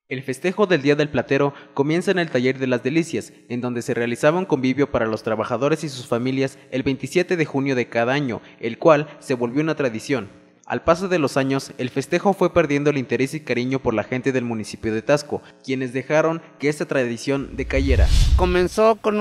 El festejo del Día del Platero comienza en el Taller de las Delicias, en donde se realizaba un convivio para los trabajadores y sus familias el 27 de junio de cada año, el cual se volvió una tradición. Al paso de los años, el festejo fue perdiendo el interés y cariño por la gente del municipio de Taxco, quienes dejaron que esta tradición decayera. Comenzó con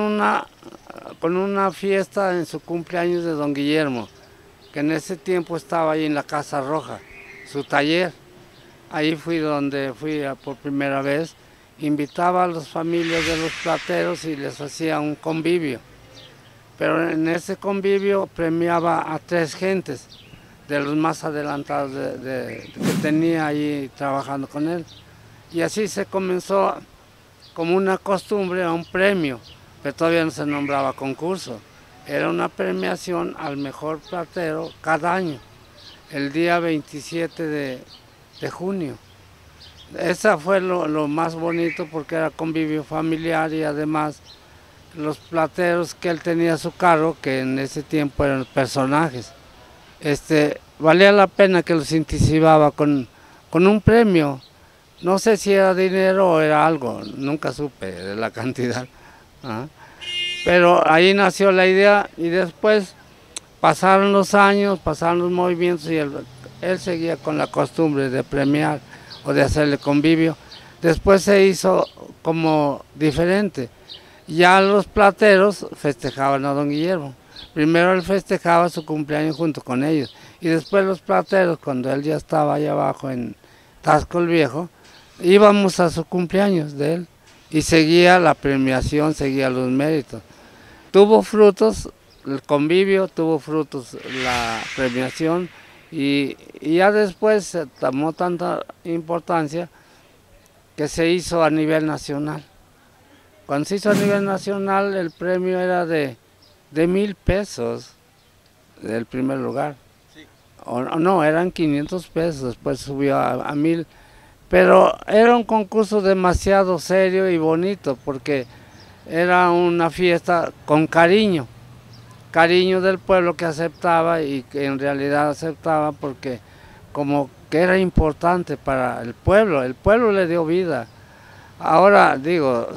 una fiesta en su cumpleaños de don Guillermo, que en ese tiempo estaba ahí en la Casa Roja, su taller. Ahí fui donde fui por primera vez, invitaba a las familias de los plateros y les hacía un convivio. Pero en ese convivio premiaba a 3 gentes de los más adelantados que tenía ahí trabajando con él. Y así se comenzó como una costumbre a un premio, pero todavía no se nombraba concurso. Era una premiación al mejor platero cada año, el día 27 de junio. Esa fue lo más bonito porque era convivio familiar y además los plateros que él tenía a su cargo, que en ese tiempo eran personajes, valía la pena que los incentivaba con un premio. No sé si era dinero o era algo, nunca supe de la cantidad. Pero ahí nació la idea y después pasaron los años, pasaron los movimientos y él seguía con la costumbre de premiar o de hacerle convivio. Después se hizo como diferente. Ya los plateros festejaban a don Guillermo. Primero él festejaba su cumpleaños junto con ellos y después los plateros, cuando él ya estaba allá abajo en Taxco el Viejo, íbamos a su cumpleaños de él y seguía la premiación, seguía los méritos. Tuvo frutos el convivio, tuvo frutos la premiación y ya después se tomó tanta importancia que se hizo a nivel nacional. Cuando se hizo a nivel nacional el premio era de 1,000 pesos del primer lugar. Sí. O no, eran 500 pesos, después subió a 1,000. Pero era un concurso demasiado serio y bonito porque era una fiesta con cariño del pueblo que aceptaba y que en realidad aceptaba porque como que era importante para el pueblo le dio vida. Ahora digo,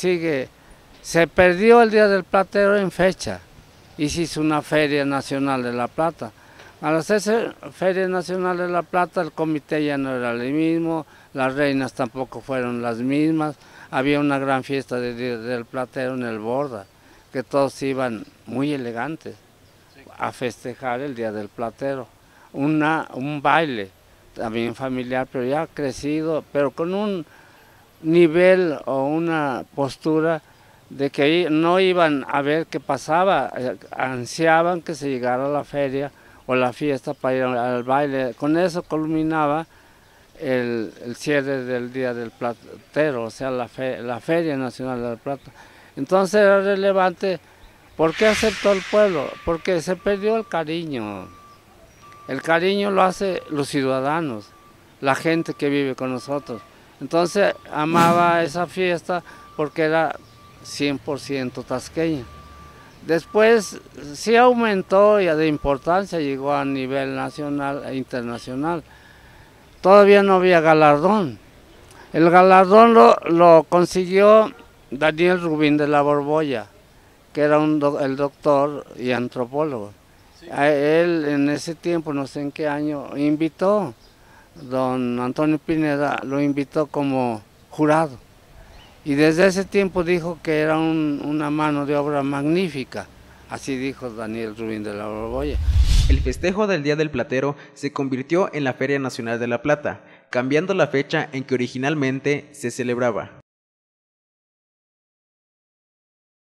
se perdió el Día del Platero en fecha y se hizo una Feria Nacional de la Plata. Al hacerse Feria Nacional de la Plata, el comité ya no era el mismo, las reinas tampoco fueron las mismas, había una gran fiesta del platero en el Borda, que todos iban muy elegantes a festejar el Día del Platero. Un baile también familiar, pero ya crecido, pero con un nivel o una postura de que no iban a ver qué pasaba, ansiaban que se llegara a la feria o la fiesta para ir al baile. Con eso culminaba el cierre del Día del Platero, o sea, la Feria Nacional de la Plata. Entonces era relevante. ¿Por qué aceptó el pueblo? Porque se perdió el cariño. El cariño lo hace los ciudadanos, la gente que vive con nosotros. Entonces amaba esa fiesta porque era 100% tasqueña. Después sí aumentó y de importancia, llegó a nivel nacional e internacional. Todavía no había galardón. El galardón lo consiguió Daniel Rubín de la Borbolla, que era el doctor y antropólogo. Sí. A él en ese tiempo, no sé en qué año, invitó, don Antonio Pineda lo invitó como jurado. Y desde ese tiempo dijo que era una mano de obra magnífica, así dijo Daniel Rubín de la Borbolla. El festejo del Día del Platero se convirtió en la Feria Nacional de la Plata, cambiando la fecha en que originalmente se celebraba.